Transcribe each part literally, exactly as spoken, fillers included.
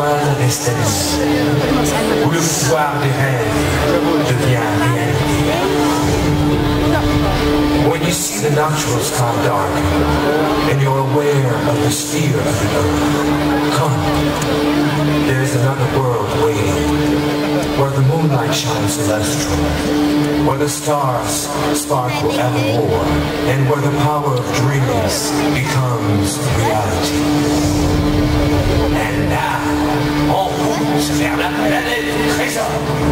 moindre destinée, où le pouvoir des rêves devient réalité. When you see the nocturnes come dark, and you're aware of the sphere of the earth, come, there is another world waiting, where the moonlight shines celestial, where the stars sparkle evermore, and where the power of dreams becomes reality. And now, on route vers la planète du trésor.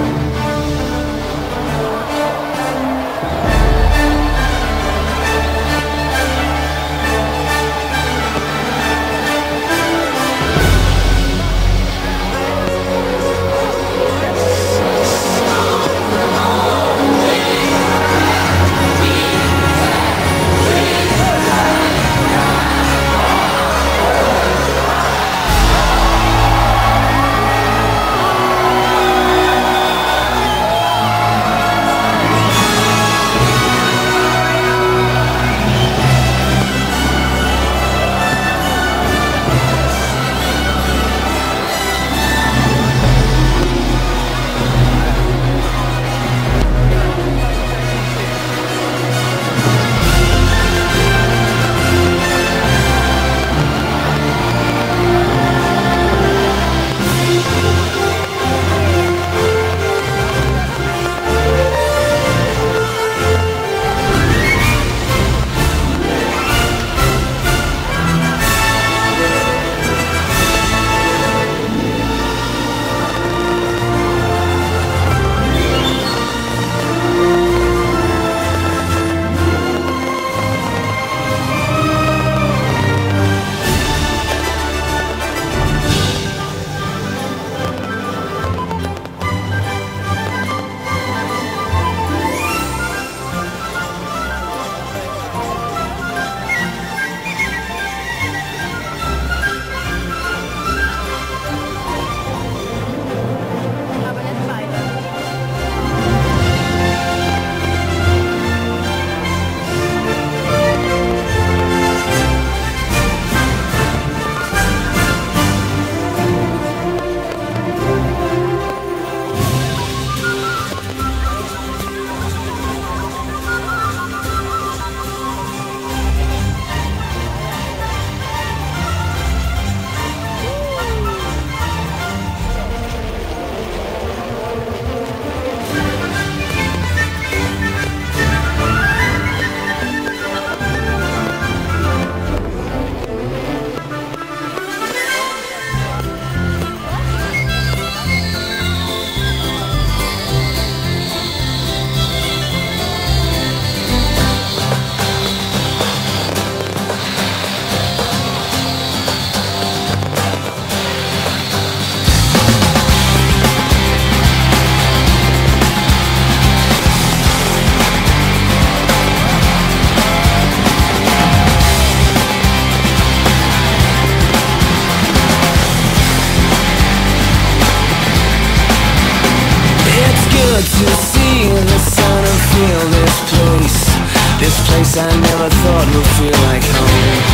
To see the sun and feel this place, this place I never thought would feel like home.